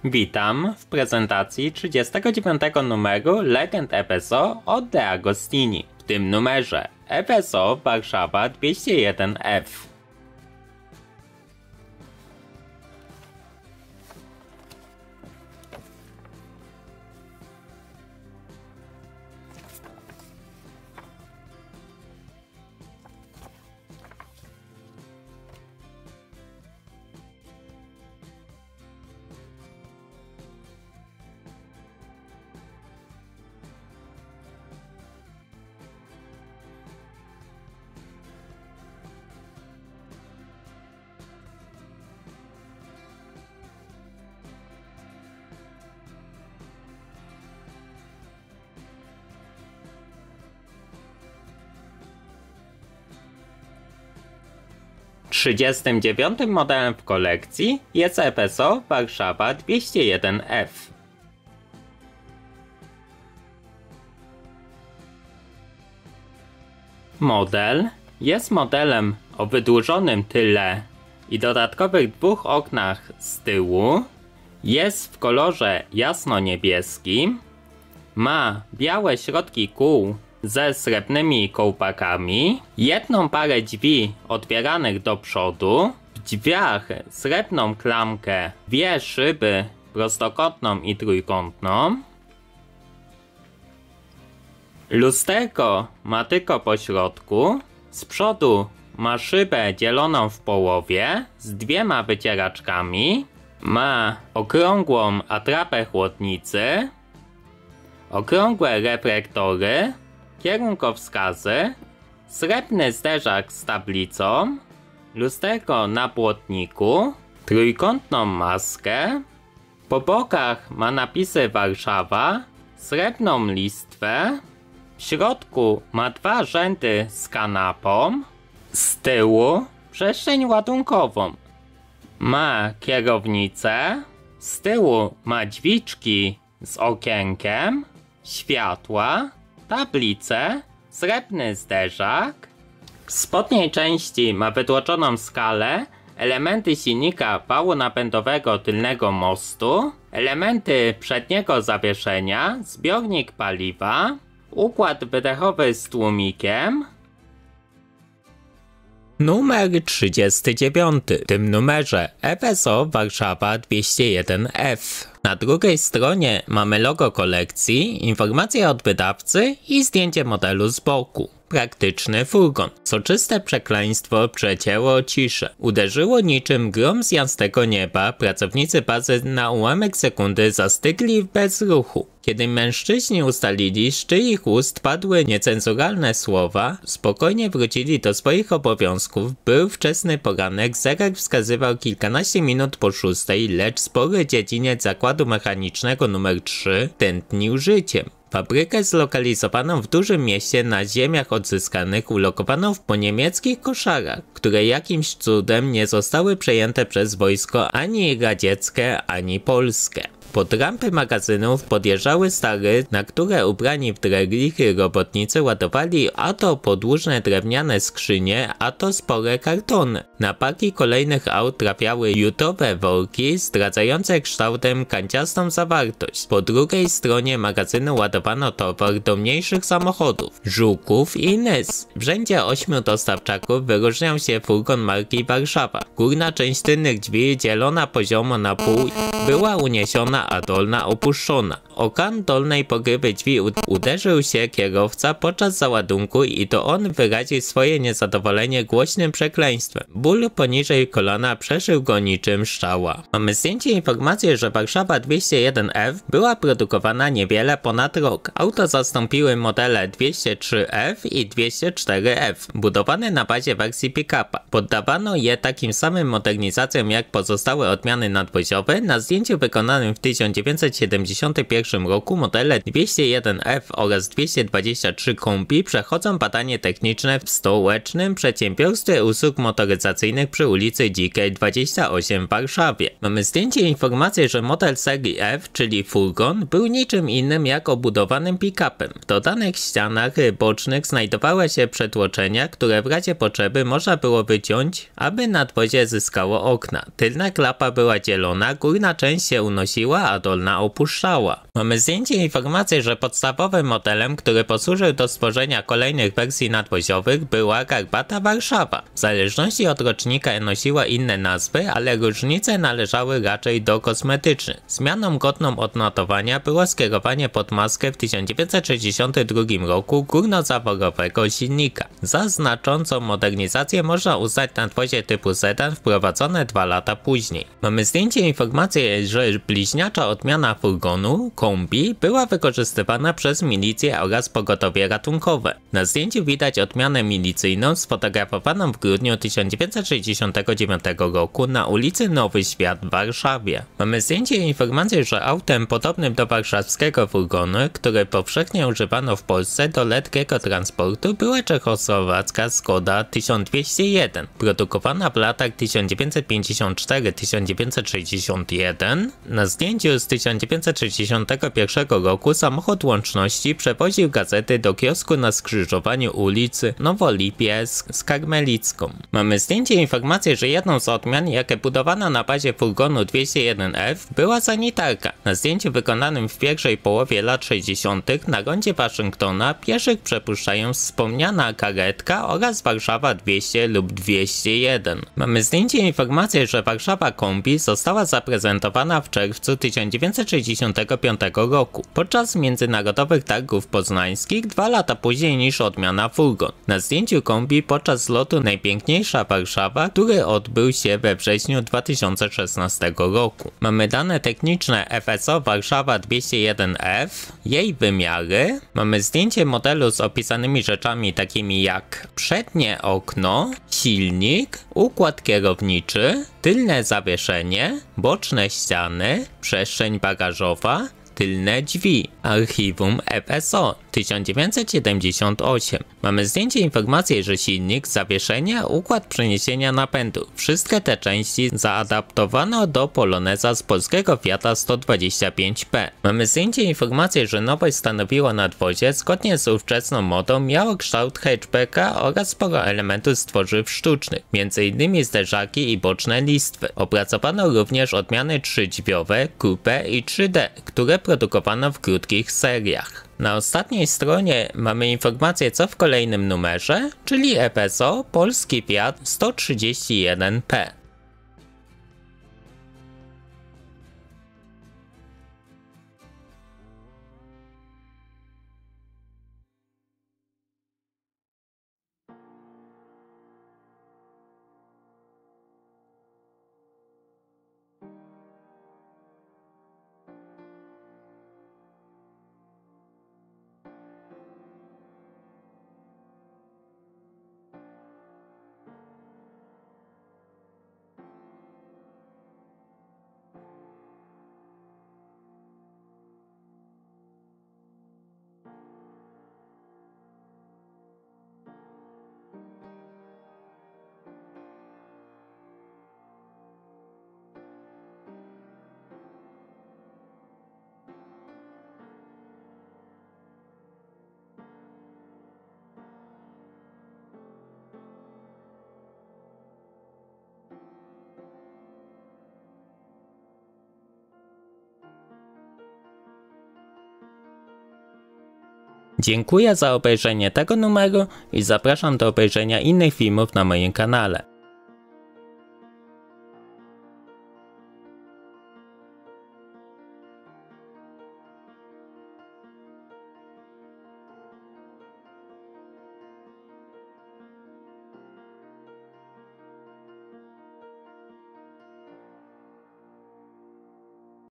Witam w prezentacji 39 numeru Legend FSO od De Agostini. W tym numerze FSO Warszawa 201F. Trzydziestym dziewiątym modelem w kolekcji jest FSO Warszawa 201F. Model jest modelem o wydłużonym tyle i dodatkowych dwóch oknach z tyłu. Jest w kolorze jasno-niebieskim. Ma białe środki kół ze srebrnymi kołpakami, jedną parę drzwi otwieranych do przodu, w drzwiach srebrną klamkę, dwie szyby prostokątną i trójkątną. Lusterko ma tylko po środku, z przodu ma szybę dzieloną w połowie z dwiema wycieraczkami, ma okrągłą atrapę chłodnicy, okrągłe reflektory, kierunkowskazy, srebrny zderzak z tablicą, lusterko na płotniku, trójkątną maskę, po bokach ma napisy Warszawa, srebrną listwę, w środku ma dwa rzędy z kanapą, z tyłu przestrzeń ładunkową. Ma kierownicę, z tyłu ma drzwiczki z okienkiem, światła, tablicę, srebrny zderzak. W spodniej części ma wytłoczoną skalę, elementy silnika wału napędowego tylnego mostu, elementy przedniego zawieszenia, zbiornik paliwa, układ wydechowy z tłumikiem. Numer 39. W tym numerze FSO Warszawa 201F. Na drugiej stronie mamy logo kolekcji, informacje od wydawcy i zdjęcie modelu z boku. Praktyczny furgon. Soczyste przekleństwo przecięło ciszę. Uderzyło niczym grom z jasnego nieba, pracownicy bazy na ułamek sekundy zastygli w bezruchu. Kiedy mężczyźni ustalili, z czyich ust padły niecenzuralne słowa, spokojnie wrócili do swoich obowiązków. Był wczesny poranek, zegar wskazywał kilkanaście minut po 6, lecz spory dziedziniec zakładu mechanicznego nr 3 tętnił życiem. Fabrykę zlokalizowaną w dużym mieście na ziemiach odzyskanych ulokowano w poniemieckich koszarach, które jakimś cudem nie zostały przejęte przez wojsko ani radzieckie, ani polskie. Pod rampy magazynów podjeżdżały stary, na które ubrani w dreglichy robotnicy ładowali a to podłużne drewniane skrzynie, a to spore kartony. Na paki kolejnych aut trafiały jutowe worki zdradzające kształtem kanciastą zawartość. Po drugiej stronie magazynu ładowano towar do mniejszych samochodów, żuków i nys. W rzędzie 8 dostawczaków wyróżniał się furgon marki Warszawa. Górna część tylnych drzwi dzielona poziomo na pół była uniesiona, a dolna opuszczona. O kan dolnej pokrywy drzwi uderzył się kierowca podczas załadunku i to on wyraził swoje niezadowolenie głośnym przekleństwem. Ból poniżej kolana przeszył go niczym strzała. Mamy zdjęcie i informację, że Warszawa 201F była produkowana niewiele ponad rok. Auto zastąpiły modele 203F i 204F, budowane na bazie wersji pick-upa. Poddawano je takim samym modernizacjom jak pozostałe odmiany nadwoziowe. Na zdjęciu wykonanym w 1971 roku modele 201F oraz 223 Kombi przechodzą badanie techniczne w stołecznym przedsiębiorstwie usług motoryzacyjnych przy ulicy Dzikiej 28 w Warszawie. Mamy zdjęcie i informację, że model serii F, czyli furgon, był niczym innym jak obudowanym pick-upem. W dodanych ścianach bocznych znajdowały się przetłoczenia, które w razie potrzeby można było wyciąć, aby nadwozie zyskało okna. Tylna klapa była dzielona, górna część część się unosiła, a dolna opuszczała. Mamy zdjęcie informacji, że podstawowym modelem, który posłużył do stworzenia kolejnych wersji nadwoziowych, była Garbata Warszawa. W zależności od rocznika nosiła inne nazwy, ale różnice należały raczej do kosmetycznych. Zmianą godną odnotowania było skierowanie pod maskę w 1962 roku górnozaworowego silnika. Za znaczącą modernizację można uznać nadwozie typu sedan wprowadzone 2 lata później. Mamy zdjęcie informacji, że bliźniacza odmiana furgonu, kombi, była wykorzystywana przez milicję oraz pogotowie ratunkowe. Na zdjęciu widać odmianę milicyjną sfotografowaną w grudniu 1969 roku na ulicy Nowy Świat w Warszawie. Mamy zdjęcie informacji, że autem podobnym do warszawskiego furgonu, które powszechnie używano w Polsce do letkiego transportu, była czechosłowacka Skoda 1201, produkowana w latach 1954-1961. Na zdjęciu z 1961 roku samochód łączności przewoził gazety do kiosku na skrzyżowaniu ulicy Nowolipiesk z Karmelicką. Mamy zdjęcie informacji, że jedną z odmian, jakie budowano na bazie furgonu 201F, była sanitarka. Na zdjęciu wykonanym w pierwszej połowie lat 60. na rondzie Waszyngtona pieszych przepuszczają wspomniana karetka oraz Warszawa 200 lub 201. Mamy zdjęcie informacji, że Warszawa Kombi została zaprezentowana w czerwcu 1965 roku podczas międzynarodowych targów poznańskich 2 lata później niż odmiana furgon. Na zdjęciu kombi podczas lotu Najpiękniejsza Warszawa, który odbył się we wrześniu 2016 roku. Mamy dane techniczne FSO Warszawa 201F, jej wymiary. Mamy zdjęcie modelu z opisanymi rzeczami takimi jak przednie okno, silnik, układ kierowniczy, tylne zawieszenie, boczne ściany, przestrzeń bagażowa, tylne drzwi. Archiwum FSO 1978. Mamy zdjęcie informacji, że silnik, zawieszenie, układ przeniesienia napędu. Wszystkie te części zaadaptowano do Poloneza z polskiego Fiata 125P. Mamy zdjęcie informacji, że nowość stanowiła nadwozie zgodnie z ówczesną modą miało kształt hatchbacka oraz sporo elementów z tworzyw sztucznych, m.in. zderzaki i boczne listwy. Opracowano również odmiany 3-drzwiowe, coupe i 3D, które produkowano w krótkich seriach. Na ostatniej stronie mamy informację, co w kolejnym numerze, czyli FSO Polski Fiat 131P. Dziękuję za obejrzenie tego numeru i zapraszam do obejrzenia innych filmów na moim kanale.